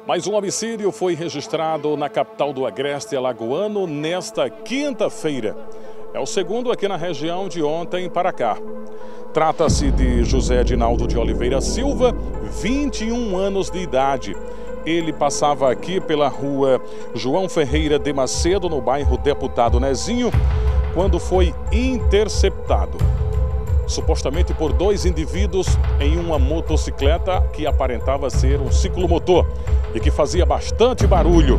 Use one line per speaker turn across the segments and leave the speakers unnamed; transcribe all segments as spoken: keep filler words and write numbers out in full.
Mais um homicídio foi registrado na capital do Agreste Alagoano nesta quinta-feira. É o segundo aqui na região de ontem para cá. Trata-se de José Edinaldo de Oliveira Silva, vinte e um anos de idade. Ele passava aqui pela rua João Ferreira de Macedo, no bairro Deputado Nezinho, quando foi interceptado, supostamente por dois indivíduos em uma motocicleta que aparentava ser um ciclomotor e que fazia bastante barulho.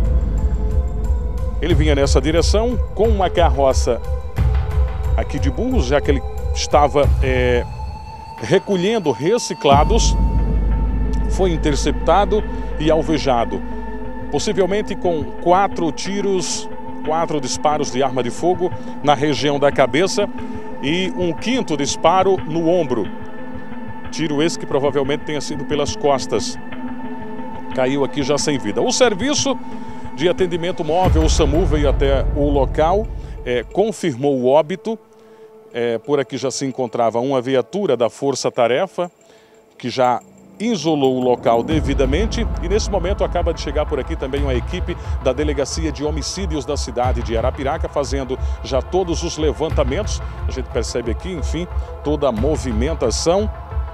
Ele vinha nessa direção com uma carroça aqui de burros, já que ele estava é, recolhendo reciclados. Foi interceptado e alvejado, possivelmente com quatro tiros, quatro disparos de arma de fogo na região da cabeça e um quinto disparo no ombro. Tiro esse que provavelmente tenha sido pelas costas. Caiu aqui já sem vida. O serviço de atendimento móvel, o SAMU, veio até o local, é, confirmou o óbito. É, por aqui já se encontrava uma viatura da Força Tarefa, que já isolou o local devidamente, e nesse momento acaba de chegar por aqui também uma equipe da Delegacia de Homicídios da cidade de Arapiraca, fazendo já todos os levantamentos. A gente percebe aqui, enfim, toda a movimentação.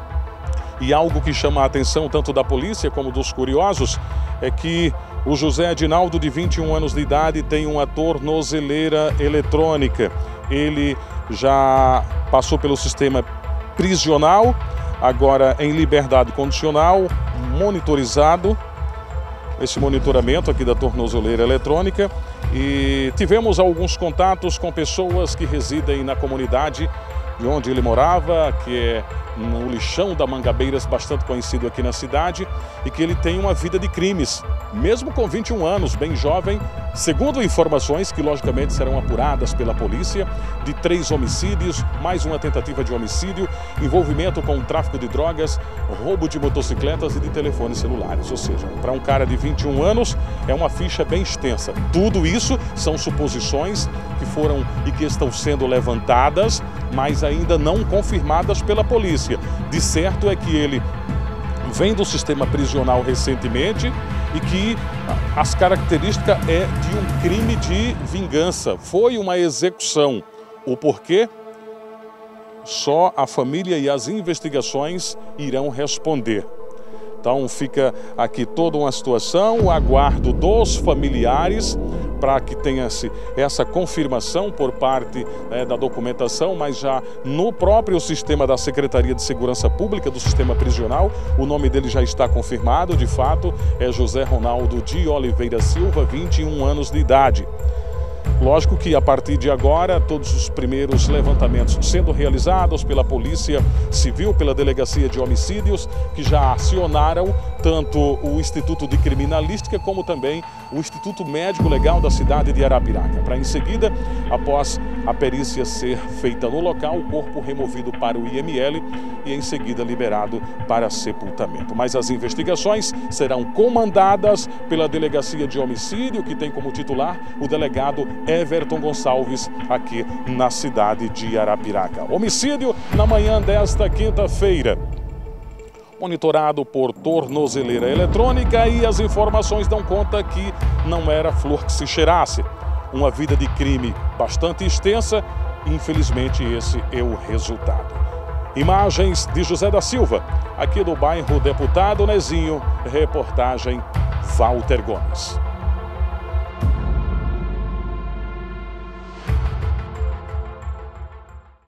E algo que chama a atenção tanto da polícia como dos curiosos é que o José Edinaldo, de vinte e um anos de idade, tem uma tornozeleira eletrônica. Ele já passou pelo sistema prisional, agora em liberdade condicional, monitorizado, esse monitoramento aqui da tornozeleira eletrônica. E tivemos alguns contatos com pessoas que residem na comunidade de onde ele morava, que é no Lixão da Mangabeiras, bastante conhecido aqui na cidade, e que ele tem uma vida de crimes, mesmo com vinte e um anos, bem jovem, segundo informações que logicamente serão apuradas pela polícia, de três homicídios, mais uma tentativa de homicídio, envolvimento com tráfico de drogas, roubo de motocicletas e de telefones celulares. Ou seja, para um cara de vinte e um anos é uma ficha bem extensa. Tudo isso são suposições que foram e que estão sendo levantadas, mas ainda não confirmadas pela polícia. De certo é que ele vem do sistema prisional recentemente e que as características é de um crime de vingança. Foi uma execução. O porquê? Só a família e as investigações irão responder. Então fica aqui toda uma situação, o aguardo dos familiares para que tenha-se essa confirmação por parte é, da documentação, mas já no próprio sistema da Secretaria de Segurança Pública, do sistema prisional, o nome dele já está confirmado, de fato, é José Ronaldo de Oliveira Silva, vinte e um anos de idade. Lógico que a partir de agora, todos os primeiros levantamentos sendo realizados pela Polícia Civil, pela Delegacia de Homicídios, que já acionaram tanto o Instituto de Criminalística como também o Instituto Médico Legal da cidade de Arapiraca. Para em seguida, após a perícia ser feita no local, o corpo removido para o I M L e em seguida liberado para sepultamento. Mas as investigações serão comandadas pela Delegacia de Homicídio, que tem como titular o delegado Everton Gonçalves, aqui na cidade de Arapiraca. Homicídio na manhã desta quinta-feira, monitorado por tornozeleira eletrônica, e as informações dão conta que não era flor que se cheirasse. Uma vida de crime bastante extensa, infelizmente esse é o resultado. Imagens de José da Silva, aqui do bairro Deputado Nezinho, reportagem Walter Gomes.